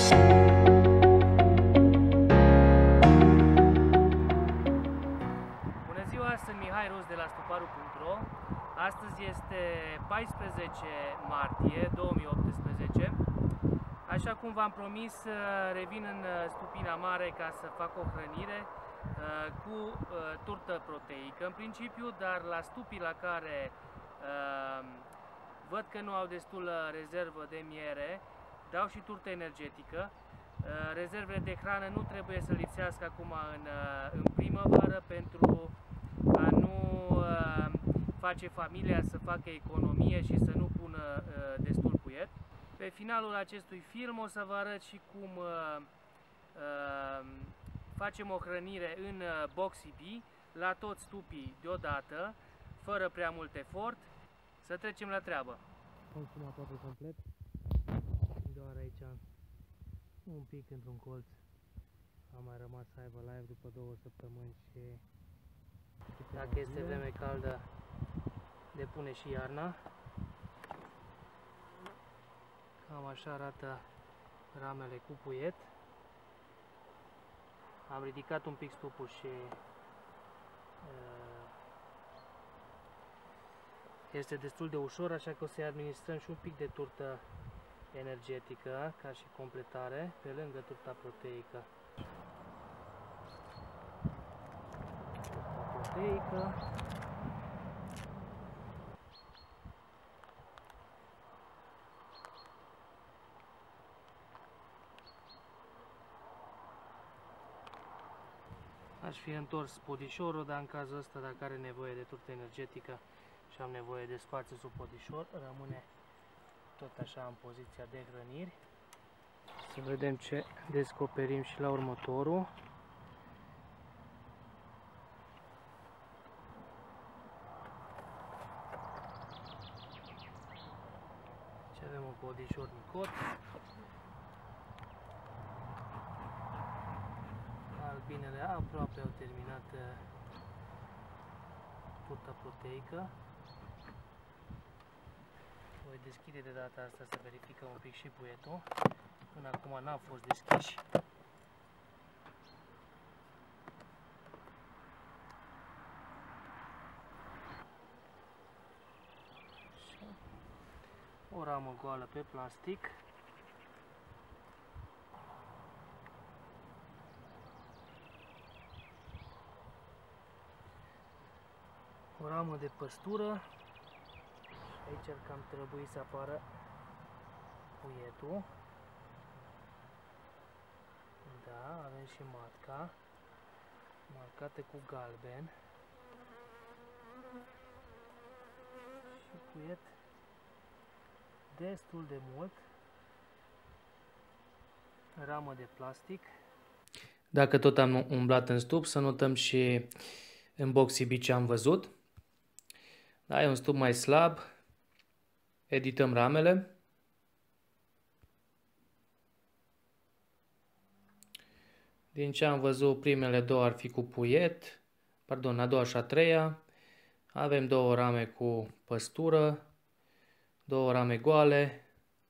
Bună ziua, sunt Mihai Ros de la stuparu.ro. Astăzi este 14 martie 2018. Așa cum v-am promis, revin în Stupina Mare ca să fac o hrănire cu turtă proteică în principiu, dar la stupii la care văd că nu au destulă rezervă de miere, dau și turtă energetică. Rezervele de hrană nu trebuie să lipsească acum în primăvară pentru a nu face familia să facă economie și să nu pună destul puiet. Pe finalul acestui film o să vă arăt și cum facem o hrănire în Boxy Bee la toți stupii deodată, fără prea mult efort. Să trecem la treabă. Consum aproape complet, doar aici un pic într-un colț a mai rămas să aibă live după 2 săptămâni și dacă este vreme caldă depune și iarna. Cam așa arată ramele cu puiet. Am ridicat un pic stupul și este destul de ușor, așa că o să-i administrăm și un pic de turtă energetică ca și completare pe lângă turta proteică. Turta proteică. Aș fi întors podișorul, dar în cazul ăsta, dacă are nevoie de turtă energetică și am nevoie de spațiu sub podișor, rămâne tot așa în poziția de hrăniri. Să vedem ce descoperim și la următorul. Și avem un podișor micot. Albinele aproape au terminat turta proteică. Voi deschide de data asta să verificăm un pic și puietul. Până acum n-a fost deschis. O ramă goală pe plastic. O ramă de păstură. Aici ar cam trebui să apară puietul. Da, avem și matca, marcată cu galben. Și puiet destul de mult. Ramă de plastic. Dacă tot am umblat în stup, să notăm și în Boxy Bee ce am văzut. Da, e un stup mai slab. Edităm ramele. Din ce am văzut, primele două ar fi cu puiet. Pardon, a doua și a treia. Avem 2 rame cu păstură, 2 rame goale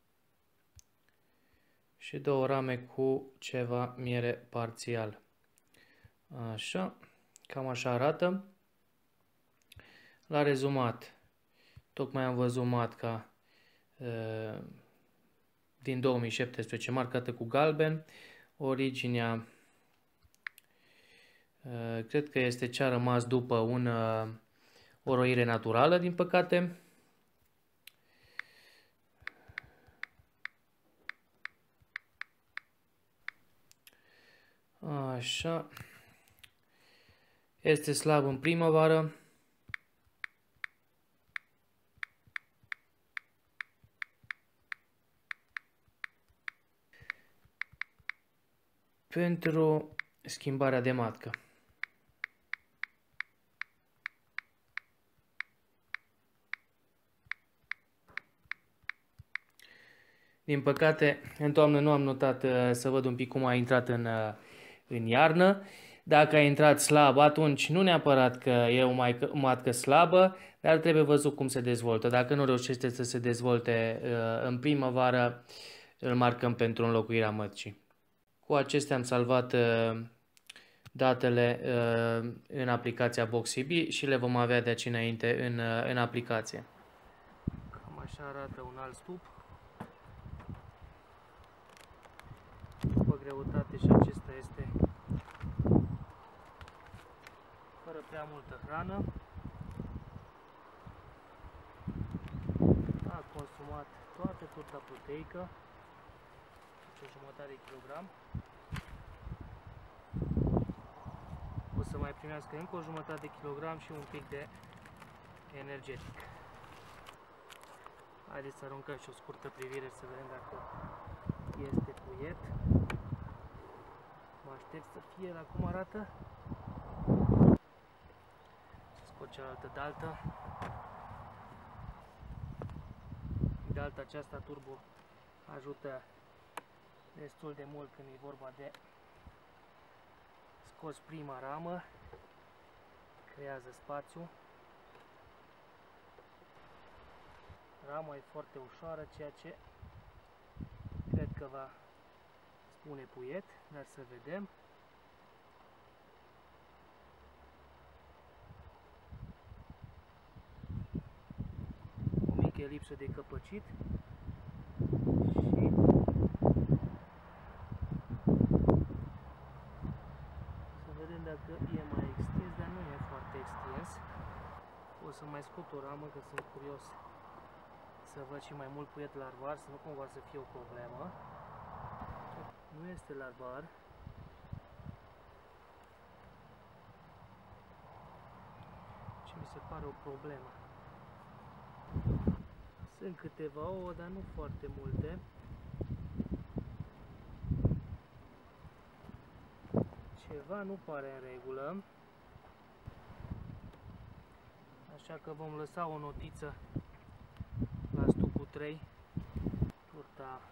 și 2 rame cu ceva miere parțial. Așa, cam așa arată. La rezumat, tocmai am văzut matca din 2017 marcată cu galben. Originea cred că este ce a rămas după o roire naturală, din păcate. Așa. Este slab în primăvară. Pentru schimbarea de matcă. Din păcate, în toamnă nu am notat să văd un pic cum a intrat în iarnă. Dacă a intrat slab, atunci nu neapărat că e o matcă slabă, dar trebuie văzut cum se dezvoltă. Dacă nu reușește să se dezvolte în primăvară, îl marcăm pentru înlocuirea mătcii. Cu acestea am salvat datele în aplicația BoxyB și le vom avea de aici înainte în aplicație. Cam așa arată un alt stup. După greutate și acesta este fără prea multă hrană. A consumat toată turta proteică, o jumătate de kilogram. O să mai primească încă o jumătate de kilogram și un pic de energetic. Haideți să aruncăm și o scurtă privire să vedem dacă este puiet. Mă aștept să fie la cum arată. Să scot cealaltă daltă. Dalta aceasta turbo ajută destul de mult când e vorba de scos prima ramă, creează spațiu. Rama e foarte ușoară, ceea ce cred că va spune puiet, dar să vedem. O mică elipsă de căpăcit și să vedem dacă e mai extins, dar nu e foarte extins. O să mai scot o ramă, că sunt curios să văd și mai mult puiet larvar, să nu cumva să fie o problemă. Nu este larvar. Ce mi se pare o problemă. Sunt câteva ouă, dar nu foarte multe. Ceva nu pare în regulă. Așa că vom lăsa o notiță la stupul 3, turta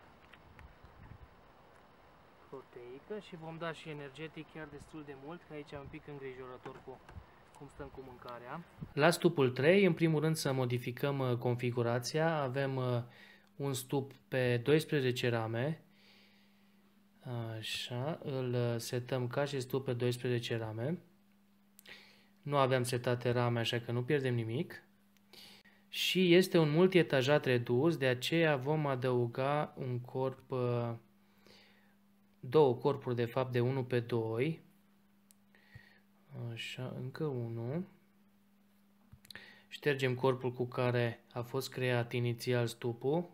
proteică, și vom da și energetic chiar destul de mult, că aici e un pic îngrijorător cu cum stăm cu mâncarea. La stupul 3, în primul rând să modificăm configurația. Avem un stup pe 12 rame. Așa, îl setăm ca și stup pe 12 rame. Nu aveam setate rame, așa că nu pierdem nimic. Și este un multietajat redus, de aceea vom adăuga un corp, două corpuri de fapt de 1 pe 2. Așa, încă unul. Ștergem corpul cu care a fost creat inițial stupul.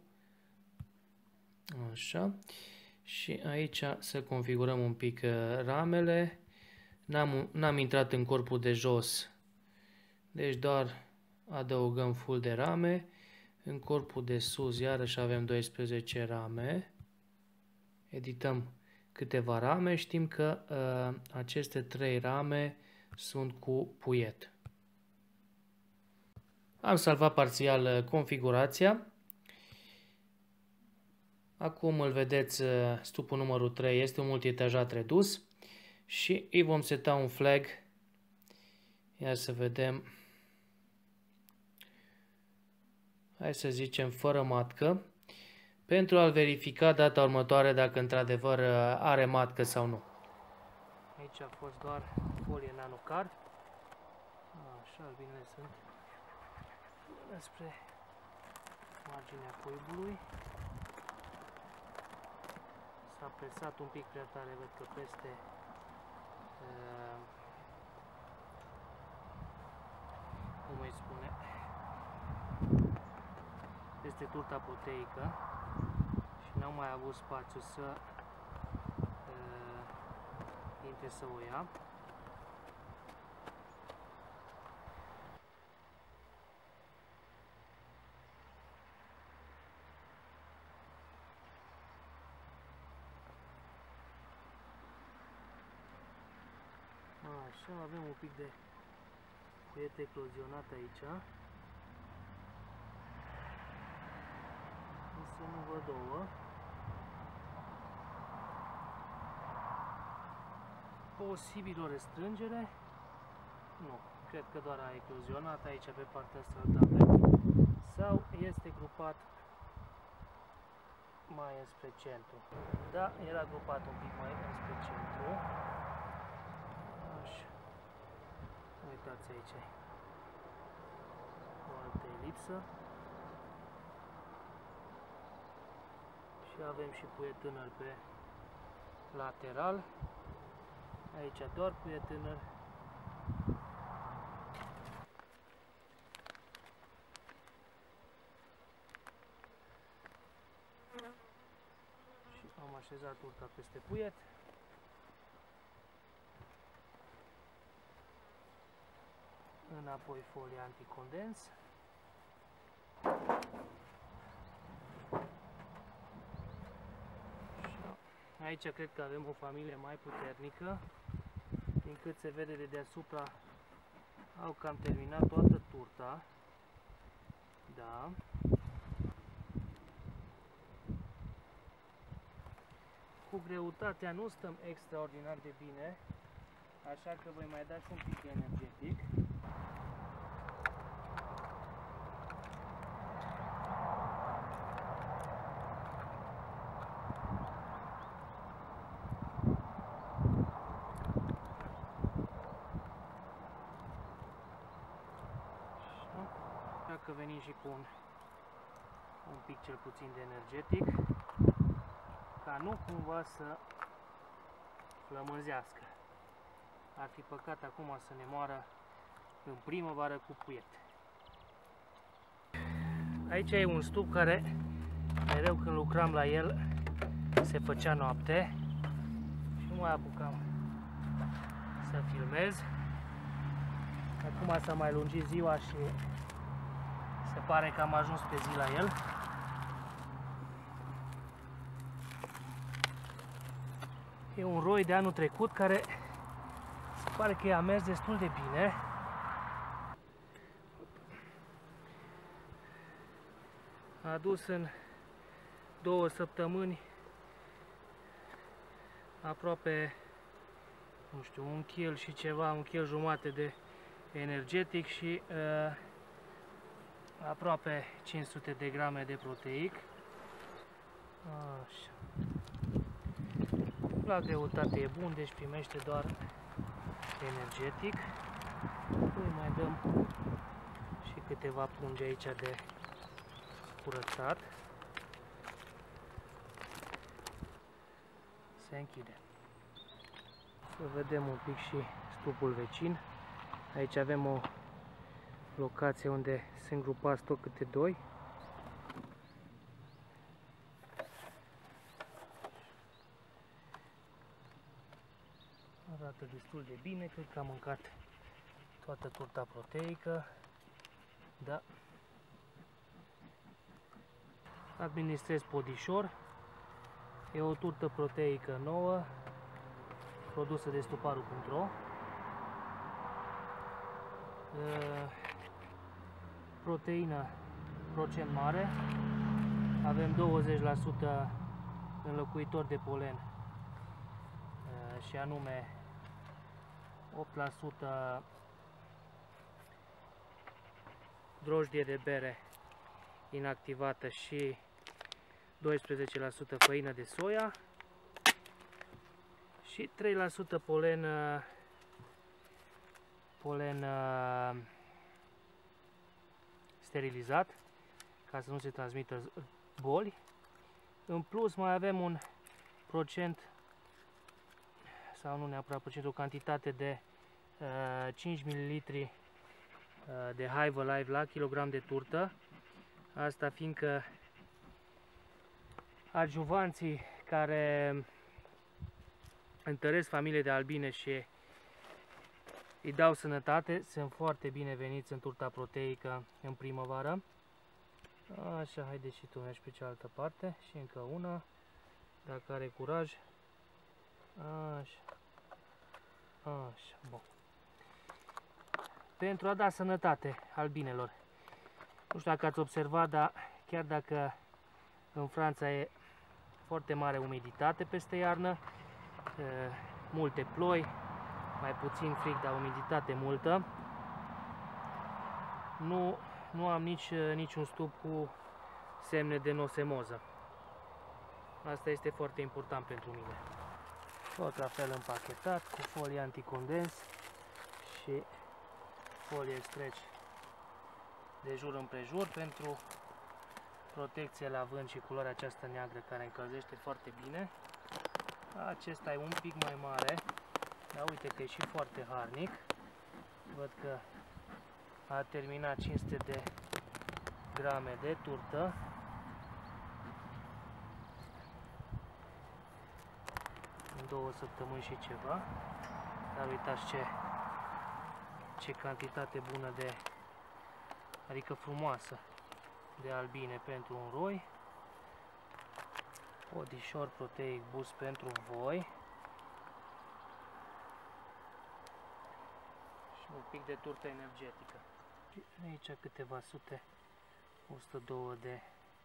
Așa. Și aici să configurăm un pic ramele. N-am intrat în corpul de jos, deci doar adăugăm full de rame. În corpul de sus iarăși avem 12 rame. Edităm câteva rame. Știm că aceste 3 rame sunt cu puiet. Am salvat parțial configurația. Acum îl vedeți, stupul numărul 3 este un multietajat redus și îi vom seta un flag. Ia să vedem. Hai să zicem fără matcă, pentru a-l verifica data următoare dacă într-adevăr are matcă sau nu. Aici a fost doar folie nanocard. Așa, albinele sunt spre marginea cuibului. S-a presat un pic prea tare, văd că peste cum îi spune, peste turta proteică și n-am mai avut spațiu să intre să o ia. Așa, avem un pic de puiet eclozionat aici. Însă nu văd ouă. Posibil o restrângere? Nu, cred că doar a eclozionat aici pe partea asta. Sau este grupat mai înspre centru. Da, era grupat un pic mai înspre centru. Așa. Uitați aici. O altă elipsă. Și avem și puiet tânăr pe lateral. Aici doar puiet tânăr. Și am așezat urca peste puiet. Înapoi folia anticondens. Aici cred că avem o familie mai puternică. Din cât se vede de deasupra, au cam terminat toată turta. Da. Cu greutatea nu stăm extraordinar de bine, așa că voi mai da și un pic de energetic. Dacă venim și cu un pic cel puțin de energetic, ca nu cumva să flămânzească. Ar fi păcat acum să ne moară în primăvară cu puiet. Aici e un stup care mereu când lucram la el se făcea noapte și nu mai apucam să filmez. Acum s-a mai lungit ziua și se pare că am ajuns pe zi la el. E un roi de anul trecut care se pare că i-a mers destul de bine. A adus în 2 săptămâni aproape, nu știu, 1 kg și ceva, 1 kg jumate de energetic și aproape 500 de grame de proteic. Așa. La greutate e bun, deci primește doar energetic. Îi mai dăm și câteva pungi aici de curățat. Se închide. Să vedem un pic și stupul vecin. Aici avem o locație unde sunt grupați tot câte 2. Arată destul de bine, cred că am mâncat toată turta proteică. Da. Administrez podișor. E o turtă proteică nouă, produsă de stuparu.ro. Proteină procent mare. Avem 20% înlocuitor de polen și anume 8% drojdie de bere inactivată și 12% făină de soia și 3% polen sterilizat ca să nu se transmită boli. În plus mai avem un procent, sau nu neapărat procent, o cantitate de 5 ml de Hive Alive la kilogram de turtă. Asta fiindcă adjuvanții care întăresc familie de albine și îi dau sănătate sunt foarte bineveniți în turta proteică în primăvară. Așa, haideți și tu mergi pe cealaltă parte și încă una, dacă are curaj. Așa. Așa, bun. Pentru a da sănătate albinelor. Nu știu dacă ați observat, dar chiar dacă în Franța e foarte mare umiditate peste iarnă, multe ploi, mai puțin frig, dar umiditate multă, nu am niciun stup cu semne de nosemoză. Asta este foarte important pentru mine. Tot la fel împachetat cu folie anticondens și folie stretch de jur împrejur pentru protecție la vânt și culoarea aceasta neagră care încălzește foarte bine. Acesta e un pic mai mare, dar uite că e și foarte harnic. Văd că a terminat 500 de grame de turtă. În 2 săptămâni și ceva. Dar uitați ce cantitate bună de, adică frumoasă, de albine pentru un roi. Odișor proteic boost pentru voi. Și un pic de turtă energetică. Și aici câteva sute, 102 de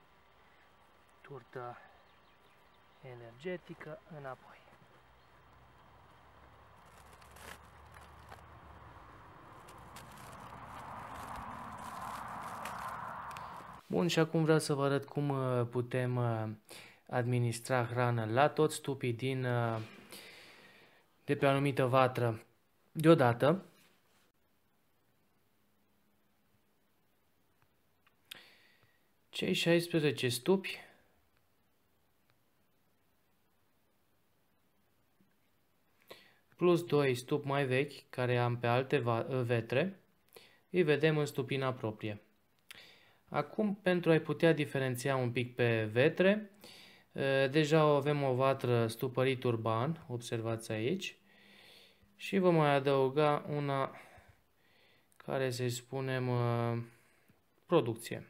turtă energetică înapoi. Bun, și acum vreau să vă arăt cum putem administra hrană la toți stupii de pe o anumită vatră deodată. Cei 16 stupi plus 2 stupi mai vechi care am pe alte vetre, îi vedem în stupina proprie. Acum, pentru a-i putea diferenția un pic pe vetre, deja avem o vatră stupărit urban, observați aici, și vom mai adăuga una care să-i spunem producție.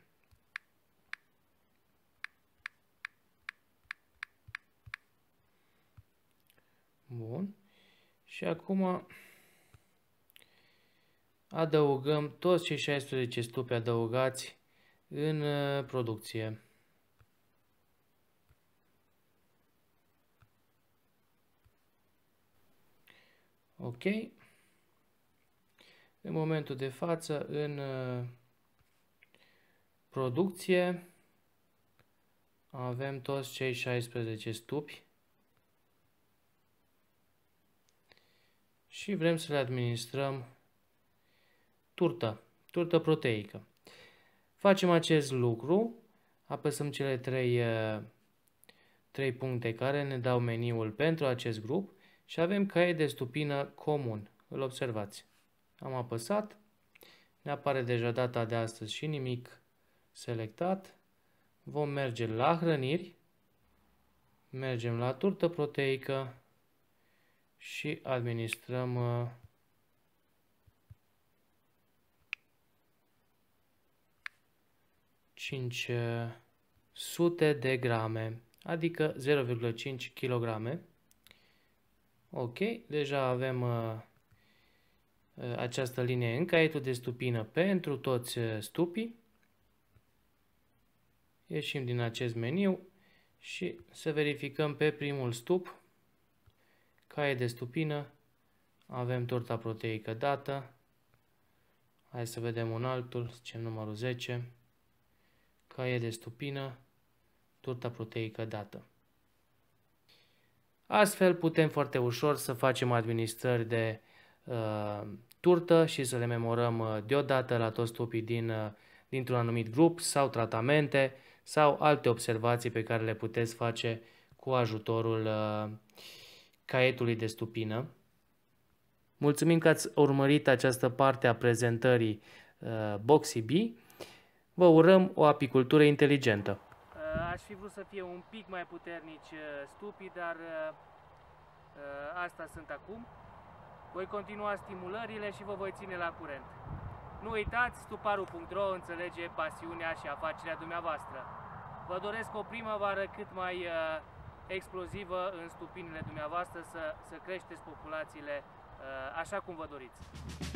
Bun. Și acum adăugăm toți cei 16 stupi adăugați în producție. Ok. În momentul de față, în producție, avem toți cei 16 stupi și vrem să le administrăm turtă proteică. Facem acest lucru, apăsăm cele 3 puncte care ne dau meniul pentru acest grup și avem caiet de stupină comun. Îl observați. Am apăsat, ne apare deja data de astăzi și nimic selectat. Vom merge la hrăniri, mergem la turtă proteică și administrăm 500 de grame, adică 0,5 kg. Ok, deja avem această linie în caietul de stupină pentru toți stupii. Ieșim din acest meniu și să verificăm pe primul stup, caiet de stupină, avem turta proteică dată. Hai să vedem un altul, zicem numărul 10. Caiet de stupină, turta proteică dată. Astfel putem foarte ușor să facem administrări de turtă și să le memorăm deodată la toți stupii dintr-un anumit grup sau tratamente sau alte observații pe care le puteți face cu ajutorul caietului de stupină. Mulțumim că ați urmărit această parte a prezentării Boxy Bee. Vă urăm o apicultură inteligentă. Aș fi vrut să fie un pic mai puternici stupii, dar asta sunt acum. Voi continua stimulările și vă voi ține la curent. Nu uitați, stuparu.ro înțelege pasiunea și afacerea dumneavoastră. Vă doresc o primăvară cât mai explozivă în stupinile dumneavoastră, să creșteți populațiile așa cum vă doriți.